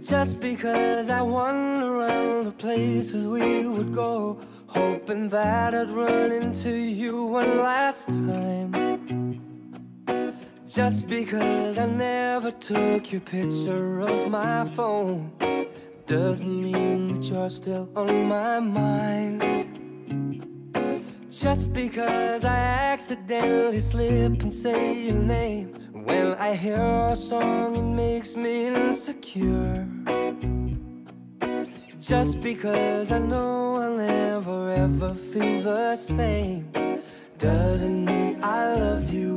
Just because I wander around the places we would go, hoping that I'd run into you one last time. Just because I never took your picture of my phone doesn't mean that you're still on my mind. Just because I accidentally slip and say your name when I hear a song, it makes me insecure. Just because I know I'll never ever feel the same doesn't mean I love you